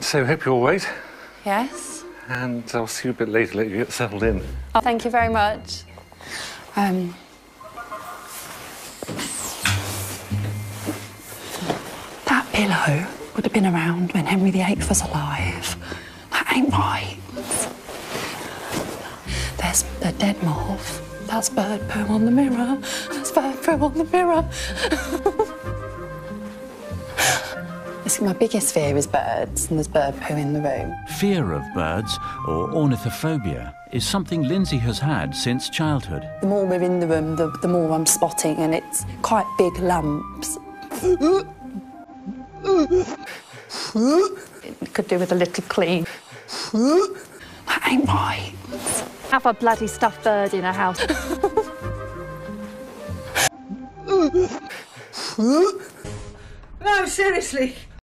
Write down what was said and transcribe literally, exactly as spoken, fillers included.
So, hope you're all right. Yes. And I'll see you a bit later, let you get settled in. Oh, thank you very much. Um... That pillow would have been around when Henry the Eighth was alive. That ain't right. There's the dead moth. That's bird poo on the mirror. That's bird poo on the mirror. It's my biggest fear is birds, and there's bird poo in the room. Fear of birds, or ornithophobia, is something Lindsay has had since childhood. The more we're in the room, the, the more I'm spotting, and it's quite big lumps. It could do with a little clean. That ain't right. Have a bloody stuffed bird in a house. No, seriously.